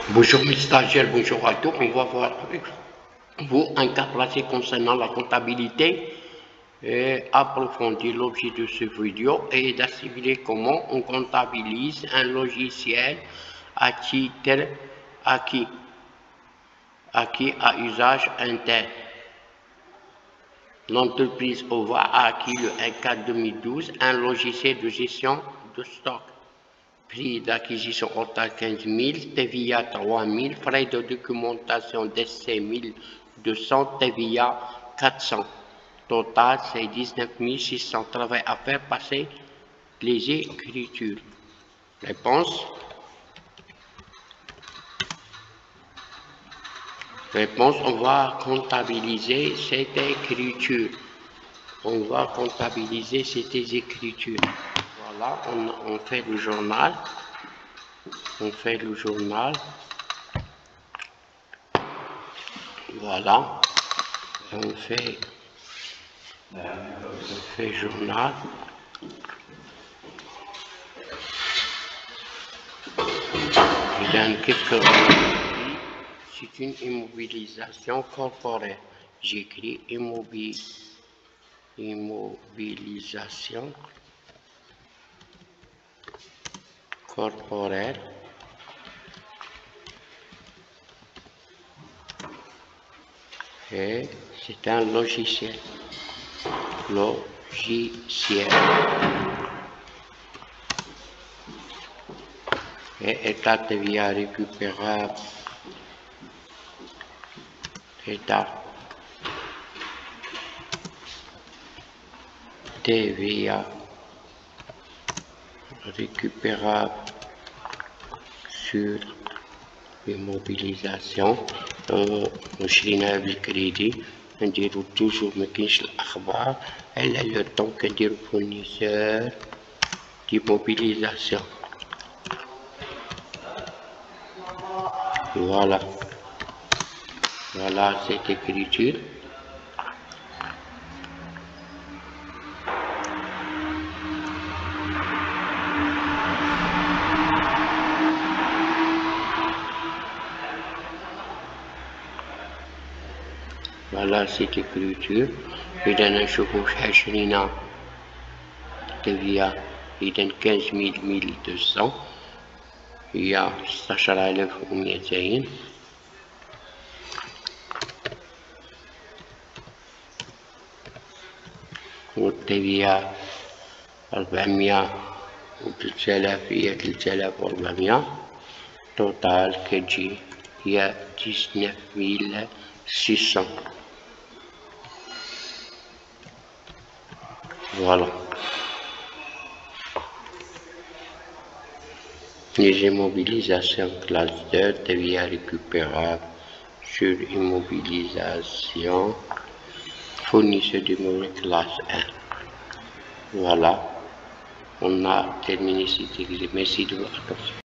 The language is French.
Bonjour mes stagiaires, bonjour à tous. On va voir avec vous un cas placé concernant la comptabilité et approfondir. L'objet de ce vidéo est d'assimiler comment on comptabilise un logiciel à titre acquis à usage interne. L'entreprise OVA a acquis le M4 2012 un logiciel de gestion de stock. Prix d'acquisition total 15 000, TVA 3 000, frais de documentation d'essai 1200, TVA 400. Total, c'est 19 600. Travail à faire passer les écritures. Réponse. Réponse, on va comptabiliser cette écriture. On va comptabiliser cette écriture. Voilà, on fait le journal. On fait le journal. Voilà. On fait journal. Je donne quelques remarques. C'est une immobilisation corporelle. J'écris immobilisation corporelle. Et c'est un logiciel. Et état TVA récupérable. État TVA récupérable sur l'immobilisation. مشينا بالكريدي نديرو توجور مكاينش الاخبار الا لو طون كنديرو فورنيسور d'immobilisation. Voilà cette écriture. Voilà cette écriture. إذا نشوفو شحال شرينا تبيا إذا 15200 هي 16200 والتبيا 400 و3000 هي 3400 توتال كتجي هي 19600. Voilà. Les immobilisations classe 2, TVA récupérable sur immobilisation, fournisseur d'immobilier classe 1. Voilà. On a terminé cet exercice. Merci de votre attention.